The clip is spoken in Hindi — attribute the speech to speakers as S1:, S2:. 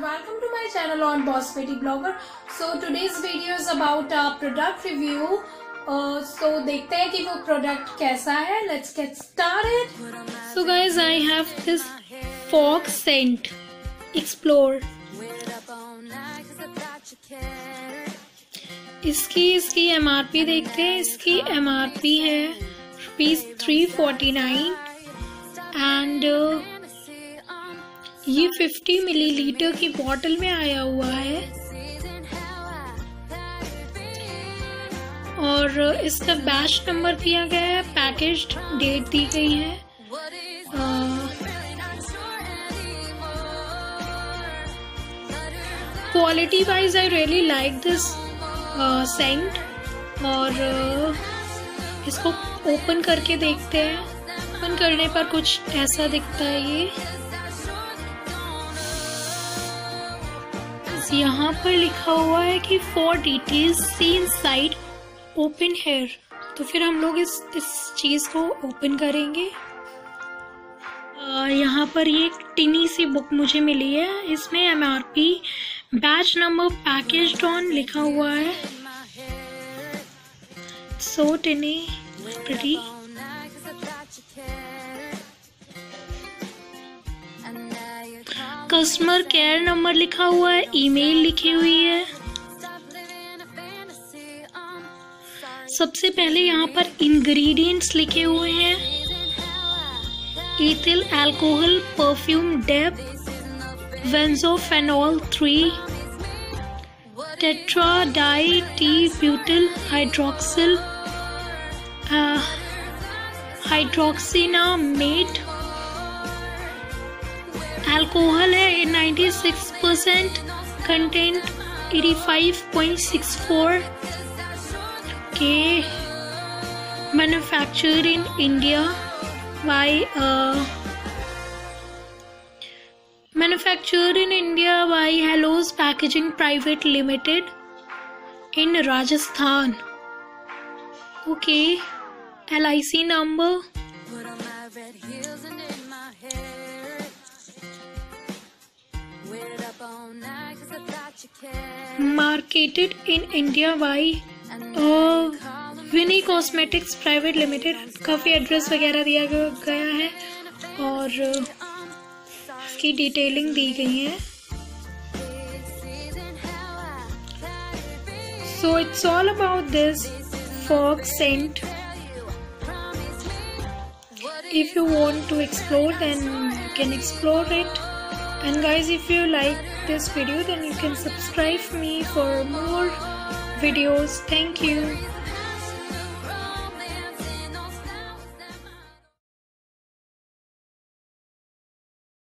S1: welcome to my channel on Boss Betty Blogger. So today's video is about a product review. So देखते हैं कि वो product कैसा है. Let's get started. So guys, I have this fogg scent. Explore. इसकी MRP देखते हैं. इसकी MRP है ₹349 एंड ये 50 मिलीलीटर की बॉटल में आया हुआ है और इसका बैच नंबर दिया गया है, पैकेज्ड डेट दी गई है। Quality wise I really like this scent और इसको ओपन करके देखते हैं। ओपन करने पर कुछ ऐसा दिखता है। ये यहाँ पर लिखा हुआ है कि for details see inside open here. तो फिर हम लोग इस चीज को ओपन करेंगे। यहाँ पर ये एक टिनी सी बुक मुझे मिली है। इसमें MRP, batch number, packaged on लिखा हुआ है। So tiny, pretty. Customer care number लिखा हुआ है, ईमेल लिखी हुई है। सबसे पहले यहाँ पर इंग्रेडिएंट्स लिखे हुए हैं। Ethyl alcohol perfume depth, benzophenone 3, tetra di t butyl hydroxyl hydroxycinnamate. Alcohol है 96%, कंटेंट 85.64 के। Manufactured in India by Helos packaging private limited in Rajasthan. Okay, LIC number, marketed in India by Vini cosmetics private limited. काफी एड्रेस वगैरह दिया गया है और इसकी डिटेलिंग दी गई है। So it's all about this fogg scent. If you want to explore, then you can explore it. And guys, if you like this video, then you can subscribe me for more videos. Thank you.